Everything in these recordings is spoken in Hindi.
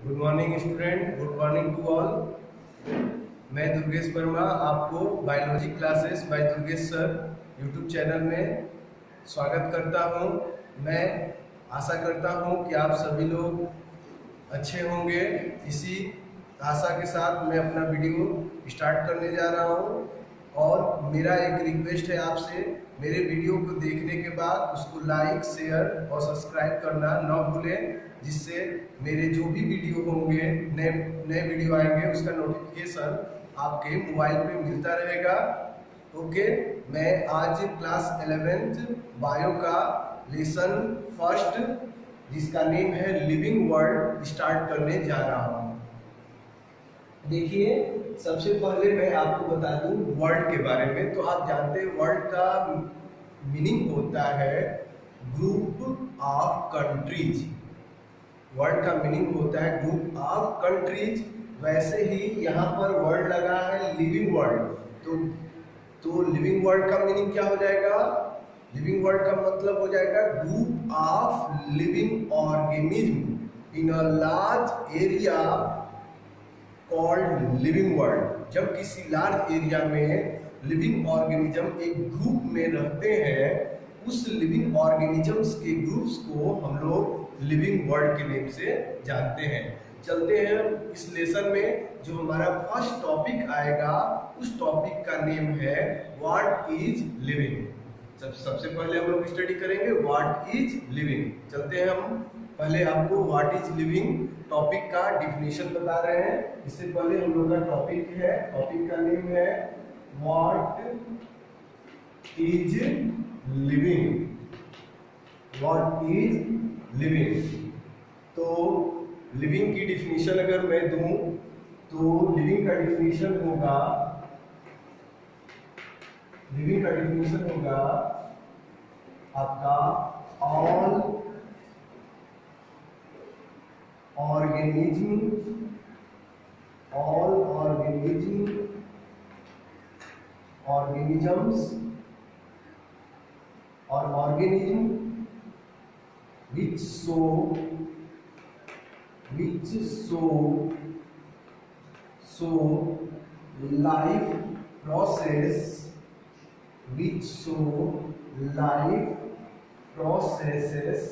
Good morning student, good morning to all. मैं दुर्गेश वर्मा आपको biology classes by Durgesh sir YouTube channel में स्वागत करता हूं। मैं आशा करता हूं कि आप सभी लोग अच्छे होंगे। इसी आशा के साथ मैं अपना वीडियो स्टार्ट करने जा रहा हूं और मेरा एक रिक्वेस्ट है आपसे, मेरे वीडियो को देखने के बाद उसको लाइक, शेयर और सब्सक्राइब करना न भूलें, जिससे मेरे जो भी वीडियो होंगे, नए वीडियो आएंगे, उसका नोटिफिकेशन आपके मोबाइल पे मिलता रहेगा। ओके, मैं आज क्लास 11th बायो का लेसन फर्स्ट, जिसका नेम है लिविंग वर्ल्ड, स्टार्ट करने जा रहा हूँ। देखिए, सबसे पहले मैं आपको बता दूं वर्ल्ड के बारे में। तो आप जानते हैं वर्ल्ड का मीनिंग होता है ग्रुप ऑफ कंट्रीज। वर्ल्ड का मीनिंग होता है ग्रुप ऑफ कंट्रीज। वैसे ही यहाँ पर वर्ड लगा है लिविंग वर्ल्ड। तो लिविंग वर्ल्ड का मीनिंग क्या हो जाएगा? लिविंग वर्ल्ड का मतलब हो जाएगा group of living organism in a large area called living world. जब किसी लार्ज एरिया में लिविंग ऑर्गेनिज्म एक ग्रुप में रहते हैं, उस लिविंग ऑर्गेनिजम्स के ग्रुप्स को हम लोग लिविंग वर्ल्ड के नेम से जानते हैं। चलते हैं इस लेसन में। जो हमारा फर्स्ट टॉपिक आएगा, उस टॉपिक का नेम है व्हाट इज लिविंग। सबसे पहले हम लोग स्टडी करेंगे व्हाट इज लिविंग। चलते हैं हम पहले आपको व्हाट इज लिविंग टॉपिक का डिफिनेशन बता रहे हैं। इससे पहले हम लोग का टॉपिक का नेम है what is living. What is living. तो लिविंग की डिफिनेशन अगर मैं दूं तो लिविंग का डिफिनेशन होगा आपका all organisms or organism which show life processes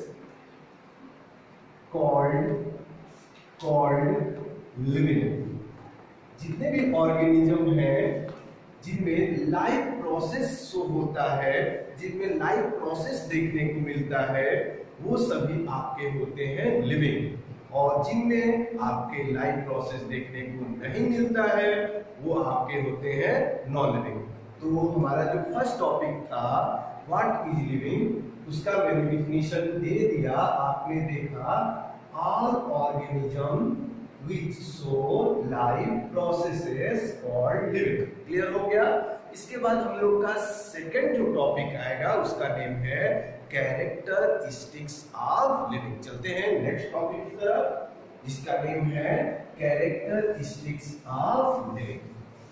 called living. जितने भी ऑर्गेनिज्म हैं जिनमें लाइफ प्रोसेस शो होता है, जिनमें लाइफ प्रोसेस देखने को मिलता है, वो सभी आपके होते हैं लिविंग। और जिनमें आपके लाइफ प्रोसेस देखने को नहीं मिलता है, वो आपके होते हैं नॉन लिविंग। तो हमारा जो फर्स्ट टॉपिक था व्हाट इज लिविंग, उसका मैंने डिफिनेशन दे दिया। आपने देखा all organism which show life processes called living। Clear हो गया? इसके बाद हम लोग का सेकंड जो टॉपिक आएगा, उसका नेम है कैरेक्टरिस्टिक्स ऑफ लिविंग। चलते हैं नेक्स्ट टॉपिक की तरफ, जिसका नेम है characteristics of living.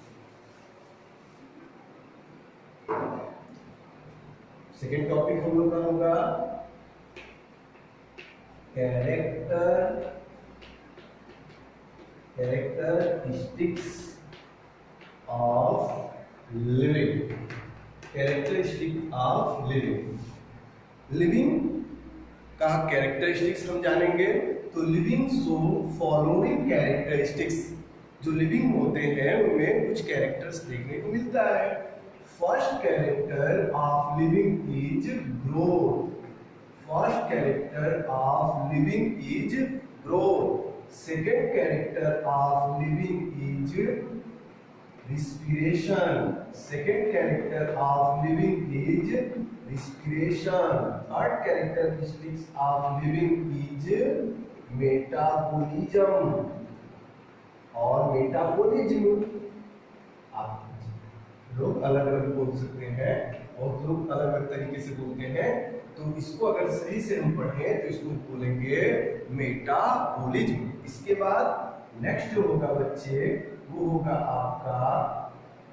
Second topic हम लोग का होगा characteristics of living. Characteristic of living. Living का कैरेक्टरिस्टिक्स हम जानेंगे। तो लिविंग शो फॉलोइंग कैरेक्टरिस्टिक्स। जो लिविंग होते हैं उनमें कुछ कैरेक्टर्स देखने को मिलता है। First character of living is growth. First character of living is growth. Second character of living is respiration. Second character of living is respiration. Third characteristics of living is metabolism. और मेटाबॉलिज्म आप लोग अलग अलग बोल सकते हैं और लोग अलग अलग तरीके से बोलते हैं। तो इसको अगर सही से हम पढ़ें तो इसको बोलेंगे मेटाबॉलिज्म। इसके बाद नेक्स्ट जो होगा बच्चे, वो होगा आपका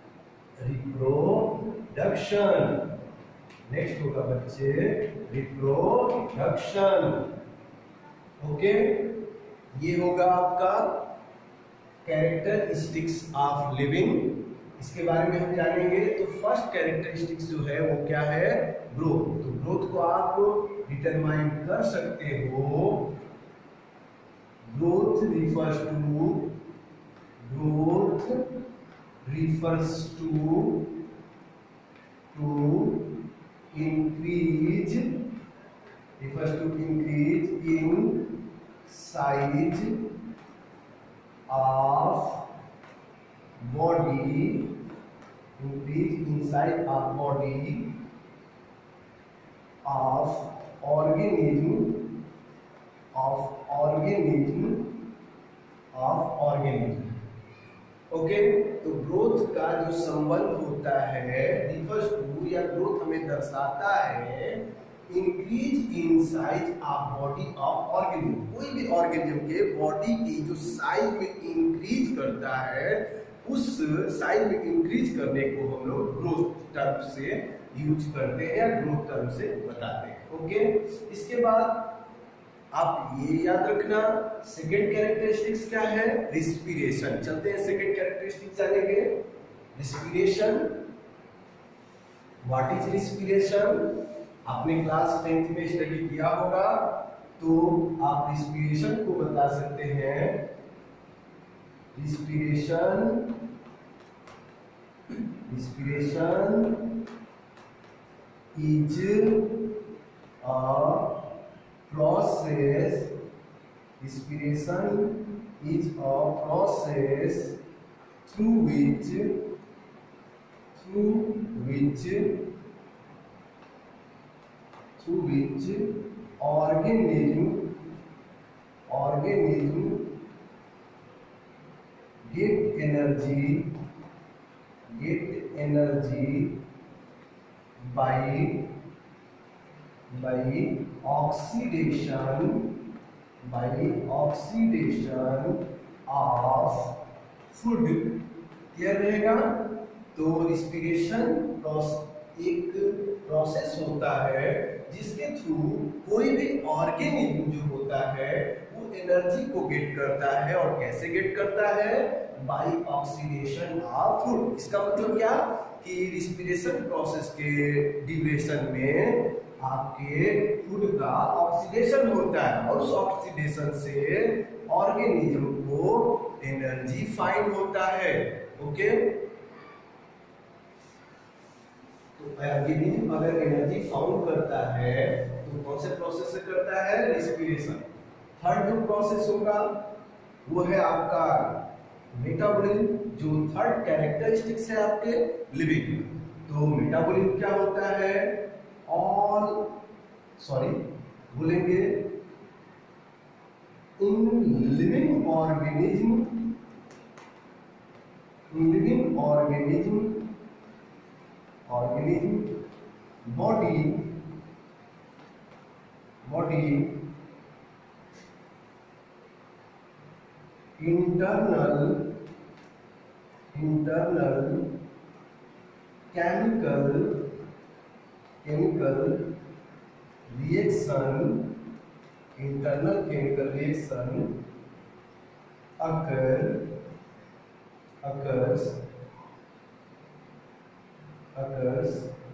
रिप्रोडक्शन। नेक्स्ट होगा बच्चे रिप्रोडक्शन। ओके, ये होगा आपका कैरेक्टरिस्टिक्स ऑफ लिविंग। इसके बारे में हम जानेंगे। तो फर्स्ट कैरेक्टरिस्टिक्स जो है वो क्या है, ग्रोथ। तो ग्रोथ को आप डिटरमाइन कर सकते हो। Growth refers to increase in size of body, increase in size of body of organism ओके। तो ग्रोथ का जो संबंध होता है, रिफर्स टू या ग्रोथ हमें दर्शाता है increase in size of body of organism. कोई भी ऑर्गेनिज्म के बॉडी की जो साइज में इंक्रीज करता है, उस साइज में इंक्रीज करने को हम लोग ग्रोथ टर्म से यूज करते हैं या ग्रोथ टर्म से बताते हैं। ओके, इसके बाद आप ये याद रखना सेकेंड कैरेक्टरिस्टिक्स क्या है, रिस्पिरेशन। चलते हैं सेकेंड कैरेक्टरिस्टिक्स जानेंगे। Respiration, what is respiration? आपने क्लास 10th में स्टडी किया होगा, तो आप रिस्पिरेशन को बता सकते हैं। Respiration is a process. Respiration is a process through which organism get energy by oxidation of food। Clear रहेगा? तो रिस्पिरेशन एक प्रोसेस होता है जिसके थ्रू कोई भी ऑर्गेनिज्म जो होता है वो एनर्जी को गेट करता है। और कैसे गेट करता है? By oxidation of food. इसका मतलब क्या कि रिस्पिरेशन प्रोसेस के ड्यूरेशन में आपके फूड का ऑक्सीडेशन होता है और उस ऑक्सीडेशन से ऑर्गेनिज्म को एनर्जी फाइंड होता है। ओके, तो ऑर्गेनिज्म अगर एनर्जी फाउंड करता है तो कौन से प्रोसेस से करता है? रिस्पिरेशन। थर्ड जो प्रोसेस होगा वो है आपका मेटाबॉलिज्म, जो थर्ड कैरेक्टरिस्टिक्स है आपके लिविंग। तो मेटाबॉलिज्म क्या होता है? बोलेंगे in living organism body internal chemical reaction occurs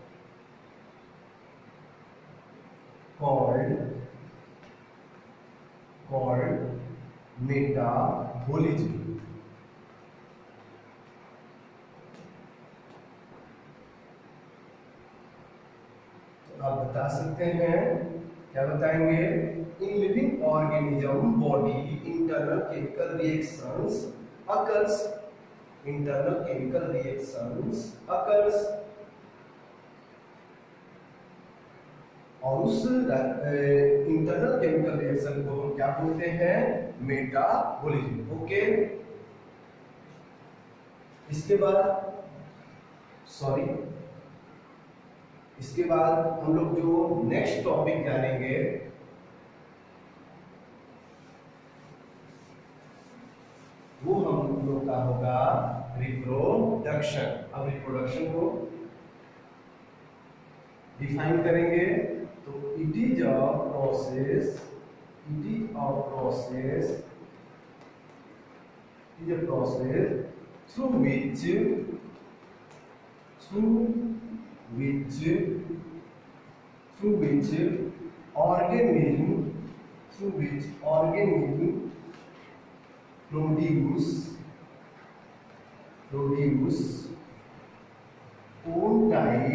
called metabolism। आप बता सकते हैं, क्या बताएंगे? In living organism body internal chemical reactions occurs और उस इंटरनल केमिकल रिएक्शन को हम क्या बोलते हैं? मेटाबॉलिज्म। ओके, इसके बाद हम लोग जो नेक्स्ट टॉपिक जानेंगे वो हम लोग का होगा रिप्रोडक्शन। अब रिप्रोडक्शन को डिफाइन करेंगे। तो it is a process is a process through which organism produce own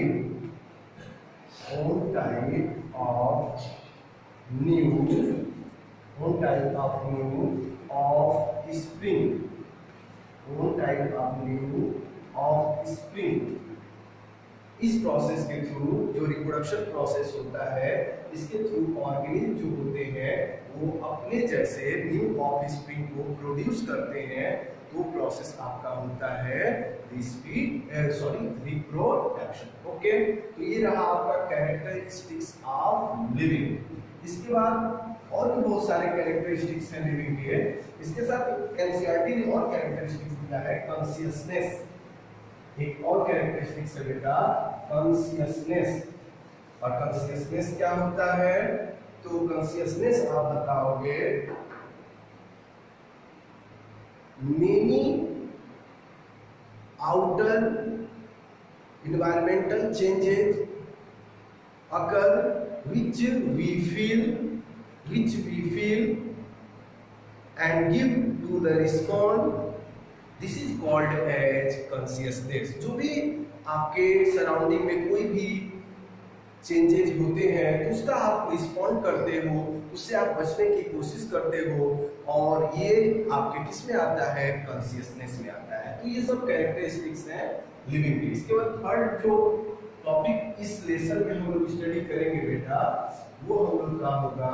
type of new offspring। इस प्रोसेस के थ्रू जो रिप्रोडक्शन प्रोसेस होता है, इसके थ्रू ऑर्गेनिज्म जो होते हैं वो अपने जैसे न्यू ऑफस्प्रिंग को प्रोड्यूस करते हैं। तो प्रोसेस आपका होता है रिप्रोडक्शन। ओके, तो ये रहा आपका कैरेक्टरिस्टिक्स ऑफ लिविंग। इसके बाद और भी बहुत सारे कैरेक्टरिस्टिक्स हैं लिविंग के। इसके साथ एनसीईआरटी ने और कैरेक्टरिस्टिक्स दिया है, कॉन्शियसनेस। एक और कैरेक्टरिस्टिक्स है बेटा कॉन्शियसनेस। और कॉन्शियसनेस क्या होता है? तो कॉन्शियसनेस आप बताओगे many outer environmental changes occur which we feel and give to the response, this is called as consciousness। जो भी आपके सराउंडिंग में कोई भी चेंजेस होते हैं तो उसका आप रिस्पॉन्ड करते हो, उससे आप बचने की कोशिश करते हो, और ये आपके किस में आता है? कॉन्शियसनेस में आता है। तो ये सब कैरेक्टरिस्टिक्स हैं लिविंग की। इसके बाद थर्ड जो टॉपिक इस लेसन में हम लोग स्टडी करेंगे बेटा, वो हम लोग का होगा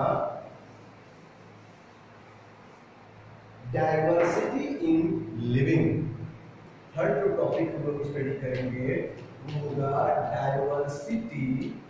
डाइवर्सिटी इन लिविंग। थर्ड जो टॉपिक हम लोग स्टडी करेंगे वो होगा diversity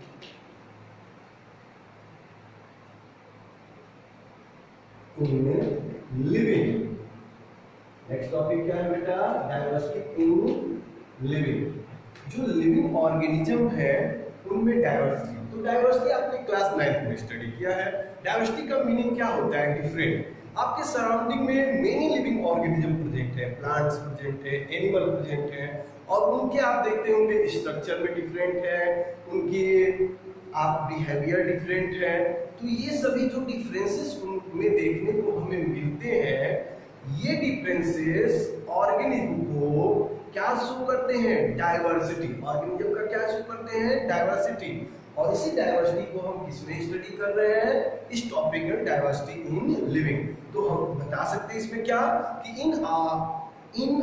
in living. Next topic क्या है बेटा? Diversity in living. जो लिविंग ऑर्गेनिज्म है उनमें डाइवर्सिटी, तो डाइवर्सिटी आपने क्लास 9 में स्टडी किया है। डाइवर्सिटी का मीनिंग क्या होता है? डिफरेंट। आपके सराउंडिंग में मेनी लिविंग ऑर्गेनिज्म प्रेजेंट है, प्लांट्स प्रेजेंट है, एनिमल प्रेजेंट है, और उनके आप देखते होंगे स्ट्रक्चर में डिफरेंट है, उनके आप बिहेवियर डिफरेंट है। तो ये सभी जो डिफरेंसेस उनमें देखने को हमें मिलते हैं, ये डिफरेंसेस ऑर्गेनिज्म को क्या शो करते हैं? डाइवर्सिटी। ऑर्गेनिज्म का क्या शो करते हैं? डाइवर्सिटी। और इसी डाइवर्सिटी को हम किसमें स्टडी कर रहे हैं? इस टॉपिक में डाइवर्सिटी इन लिविंग। तो हम बता सकते हैं इसमें क्या कि on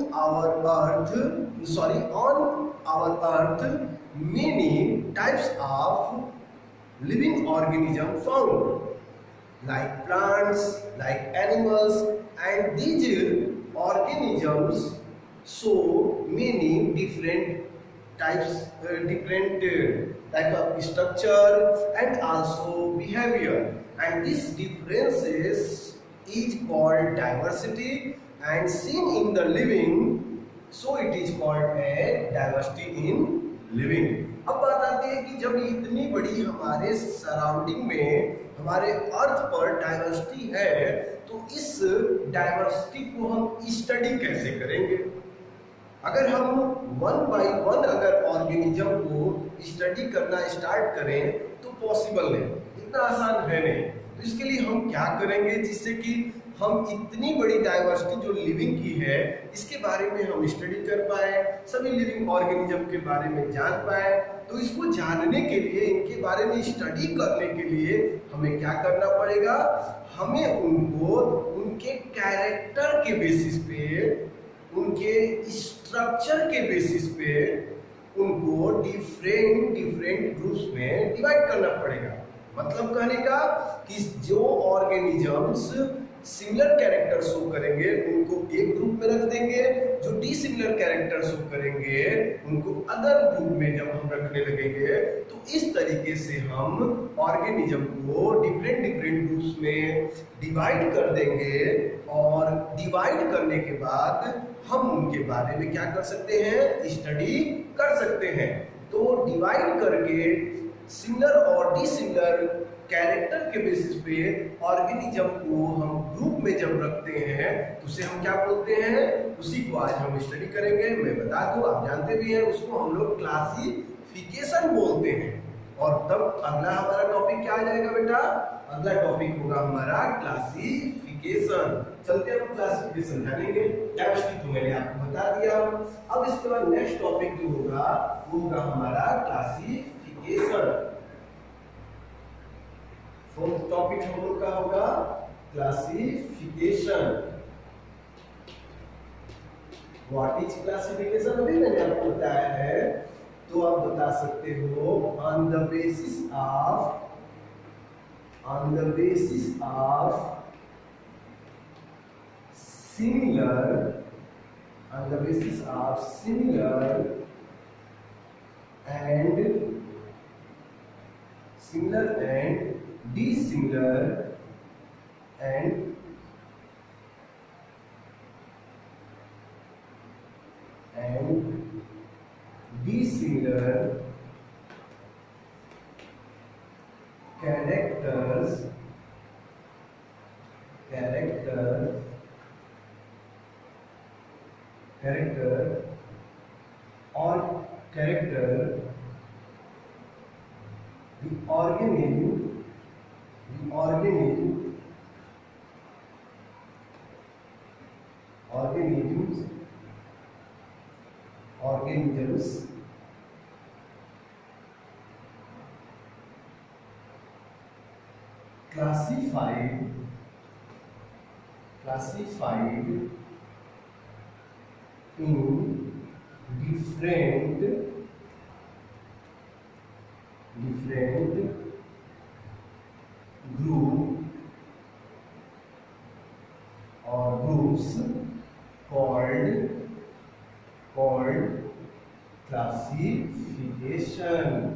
our earth many types of living organism found, like plants, like animals, and these organisms show many different type of structure and also behavior, and these differences is called diversity and seen in the living, so it is called a diversity in living। अब बात आती है कि जब इतनी बड़ी हमारे सराउंडिंग में हमारे अर्थ पर डाइवर्सिटी है, तो इस डाइवर्सिटी को हम स्टडी कैसे करेंगे? अगर हम वन बाय वन अगर ऑर्गेनिज्म को स्टडी करना स्टार्ट करें तो पॉसिबल नहीं, इतना आसान है नहीं। तो इसके लिए हम क्या करेंगे जिससे कि हम इतनी बड़ी डाइवर्सिटी जो लिविंग की है इसके बारे में हम स्टडी कर पाए, सभी लिविंग ऑर्गेनिज्म के बारे में जान पाए। तो इसको जानने के लिए, इनके बारे में स्टडी करने के लिए हमें क्या करना पड़ेगा? हमें उनको उनके कैरेक्टर के बेसिस पे, उनके स्ट्रक्चर के बेसिस पे उनको डिफरेंट ग्रुप्स में डिवाइड करना पड़ेगा। मतलब कहने का कि जो ऑर्गेनिजम्स सिमिलर कैरेक्टर शो करेंगे उनको एक ग्रुप में रख देंगे, जो डिसिमिलर कैरेक्टर शो करेंगे उनको अदर ग्रुप में जब हम रखने लगेंगे तो इस तरीके से हम ऑर्गेनिज्म को डिफरेंट ग्रुप्स में डिवाइड कर देंगे। और डिवाइड करने के बाद हम उनके बारे में क्या कर सकते हैं? स्टडी कर सकते हैं। तो डिवाइड करके सिमिलर और डिसिमिलर कैरेक्टर के बेसिस पे ऑर्गेनिज्म को हम ग्रुप में जब रखते हैं तो उसे हम क्या बोलते हैं, उसी को आज हम स्टडी करेंगे। मैं बता दूं, आप जानते भी हैं, उसको हम लोग क्लासिफिकेशन बोलते हैं। और तब अगला हमारा टॉपिक क्या आ जाएगा बेटा, अगला टॉपिक होगा हमारा क्लासिफिकेशन। चलते हैं हम क्लासिफिकेशन जानेंगे। केमिस्ट्री तो मैंने आपको बता दिया। अब इसके बाद नेक्स्ट टॉपिक जो होगा वो होगा हमारा क्लासिफिकेशन। फोर्थ टॉपिक हम लोग का होगा क्लासिफिकेशन। व्हाट इज क्लासिफिकेशन, अभी मैंने आपको बताया है, तो आप बता सकते हो on the basis of similar and dissimilar and dissimilar character the organisms classified in different group or groups called classification.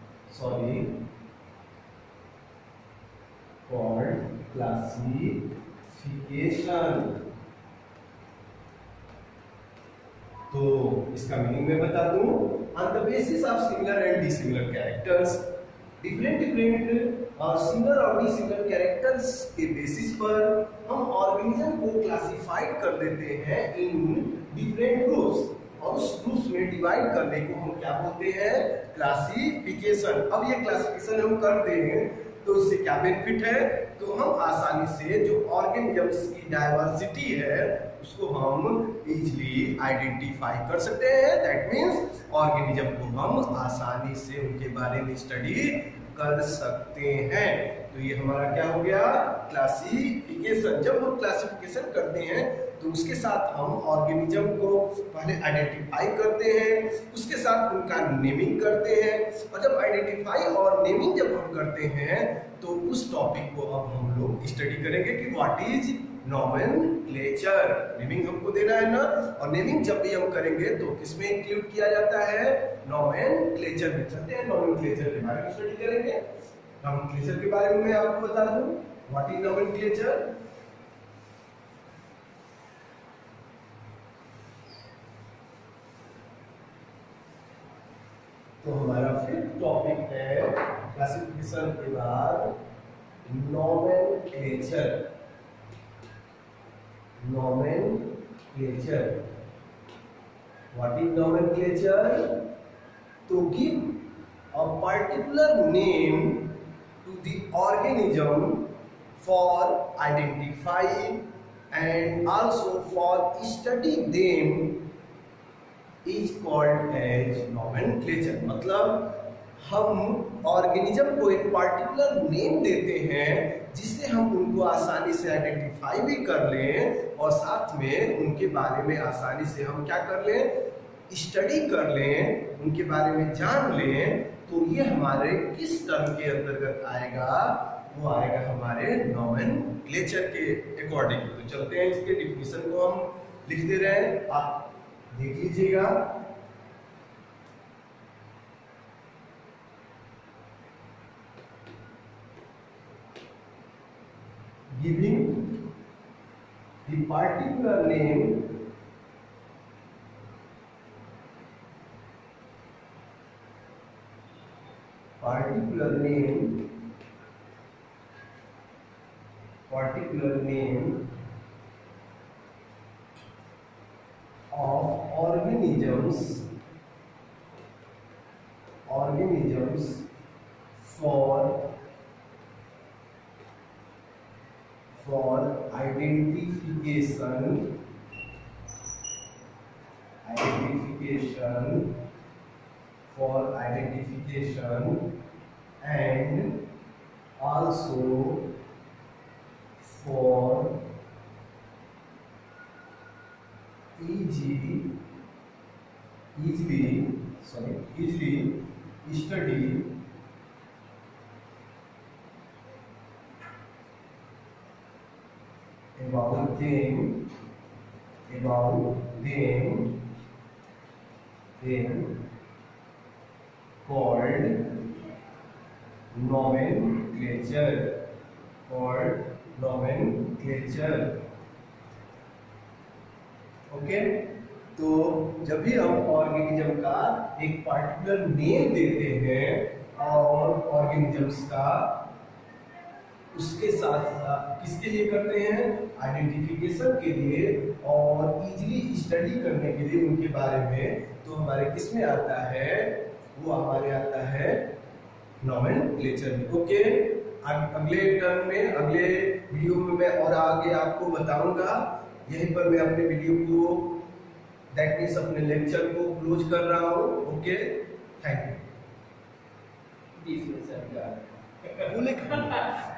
Called classification. तो इसका मीनिंग मैं बता दूं, on the basis of similar and dissimilar characters, different similar और डिसिमिलर कैरेक्टर्स के बेसिस पर हम ऑर्गेनिज्म को क्लासिफाइड कर देते हैं इन डिफरेंट ग्रुप्स, और उस ग्रुप्स में डिवाइड करने को हम क्या बोलते हैं, क्लासिफिकेशन। अब ये क्लासिफिकेशन हम करते हैं तो इससे क्या बेनिफिट है, तो हम आसानी से जो ऑर्गेनिजम्स की डाइवर्सिटी है उसको हम इजीली आइडेंटिफाई कर सकते हैं। दैट मींस ऑर्गेनिज्म को हम आसानी से उनके बारे में स्टडी कर सकते हैं। तो ये हमारा क्या हो गया, क्लासिफिकेशन। जब हम क्लासिफिकेशन करते हैं तो उसके साथ हम ऑर्गेनिज्म को पहले आइडेंटिफाई करते हैं, उसके साथ उनका नेमिंग करते हैं, और जब आइडेंटिफाई और नेमिंग जब हम करते हैं तो उस टॉपिक को अब हम लोग स्टडी करेंगे कि व्हाट इज नोमेनक्लेचर। नेमिंग हमको देना है ना, और नेमिंग जब भी हम करेंगे तो किसमें इंक्लूड किया जाता है, नोमेनक्लेचर में। चलते हैं नोमेनक्लेचर के बारे में स्टडी करेंगे। नोमेनक्लेचर के बारे में मैं आपको बता दूं, व्हाट इज नोमेनक्लेचर। तो हमारा फिफ्थ टॉपिक है क्लासिफिकेशन के बाद nomenclature. What is nomenclature? To give a particular name to the organism for identifying and also for studying them is called as nomenclature। मतलब हम ऑर्गेनिज्म को एक पार्टिकुलर नेम देते हैं जिससे हम उनको आसानी से आइडेंटिफाई भी कर लें और साथ में उनके बारे में आसानी से हम क्या कर लें, स्टडी कर लें, उनके बारे में जान लें। तो ये हमारे किस टर्म के अंतर्गत आएगा, वो आएगा हमारे नोमेनक्लेचर के अकॉर्डिंग। तो चलते हैं इसके डिफिनीशन को हम लिख दे रहे हैं, आप देख लीजिएगा। Giving the particular name particular name of organisms for identification and also for easily study about them called nomenclature. Okay, तो जब भी हम ऑर्गेनिज्म का एक पार्टिकुलर नेम देते हैं और ऑर्गेनिजम्स का उसके साथ किसके लिए करते हैं, आइडेंटिफिकेशन के लिए और इजीली स्टडी करने के लिए उनके बारे में, तो हमारे किस में आता है, वो हमारे आता है नोमेनक्लेचर में। ओके, अगले टर्म में, अगले वीडियो में मैं और आगे आपको बताऊंगा। यहीं पर मैं अपने वीडियो को दैट मीन्स अपने लेक्चर को क्लोज कर रहा हूँ। Okay, thank you.